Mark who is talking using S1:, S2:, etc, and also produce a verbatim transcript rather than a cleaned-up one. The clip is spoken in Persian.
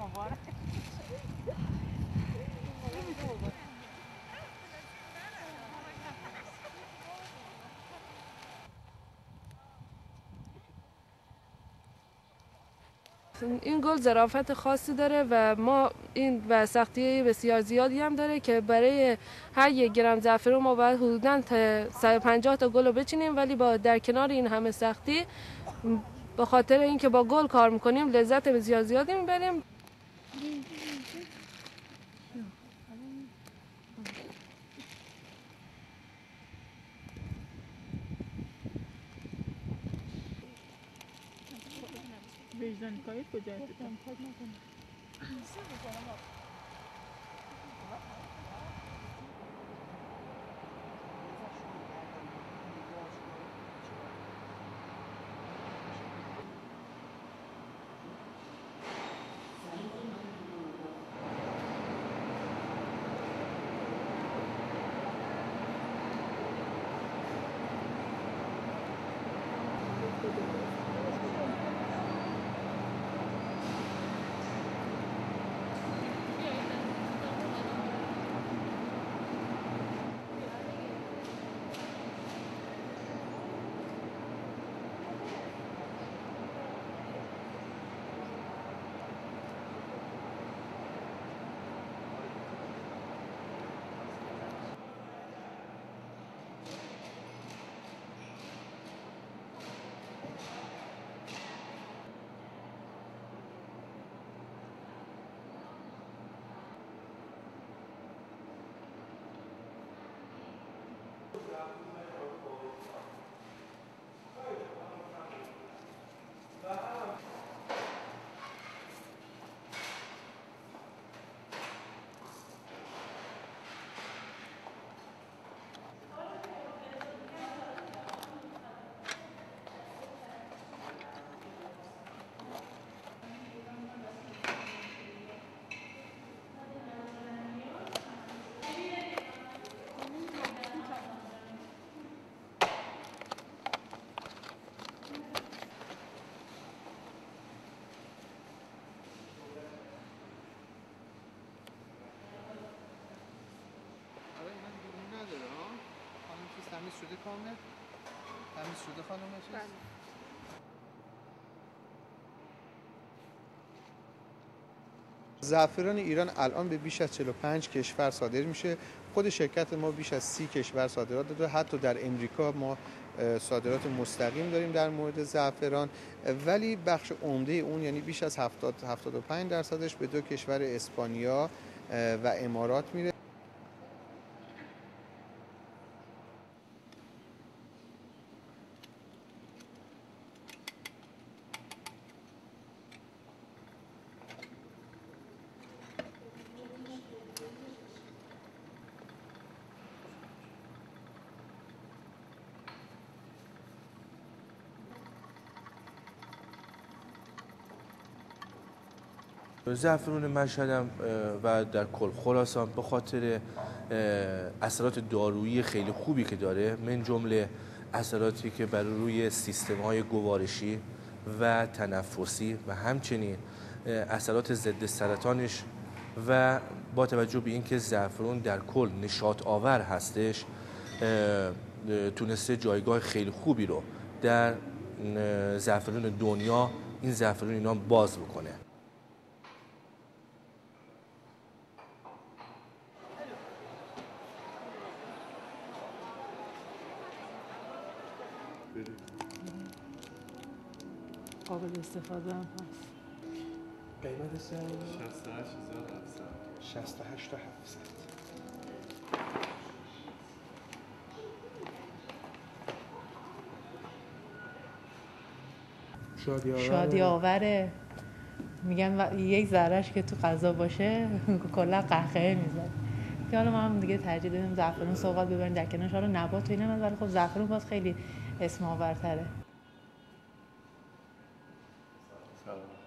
S1: این گل ظرافت خاصی داره و ما این و سختی بسیار زیادی هم داره که برای هر یک گرم زعفران ما باید حدوداً صد و پنجاه تا گل رو بچینیم، ولی با در کنار این همه سختی به خاطر اینکه با گل کار میکنیم لذت بسیار زیادی میبریم.
S2: وجدان کاری کجا هستم؟
S3: تمیز شده کامل؟ تمیز شده خانم چیز؟ زعفران ایران الان به بیش از چهل و پنج کشور صادر میشه. خود شرکت ما بیش از سی کشور صادرات داره. حتی در امریکا ما صادرات مستقیم داریم در مورد زعفران، ولی بخش عمده اون یعنی بیش از هفتاد تا هفتاد و پنج درصدش به دو کشور اسپانیا و امارات میره.
S4: زعفران مشهد و در کل خراسان به خاطر اثرات دارویی خیلی خوبی که داره، من جمله اثراتی که بر روی سیستم‌های گوارشی و تنفسی و همچنین اثرات ضد سرطانش، و با توجه به اینکه زعفران در کل نشاط آور هستش تونسته جایگاه خیلی خوبی رو در زعفران دنیا این زعفران اینا باز بکنه.
S2: قابل استفاده هم هست.
S3: قیمت سعی
S5: شصت و هشت هزار و هفتصد.
S3: شصت و هشت هزار و هفتصد.
S2: شادی آوره. شادی آوره. میگن یک ذرهش که تو غذا باشه کلا قهقه میزنه. که حالا ما هم دیگه ترجیح دادیم زعفران سوغات ببریم در کنارش. حالا نبات و اینا، ولی خب زعفران باز خیلی اسم آورتره.
S5: سلام.